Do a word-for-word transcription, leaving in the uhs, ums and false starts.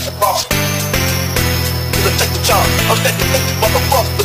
boss. Nigga, take the charge. I'm stepping, motherfucker.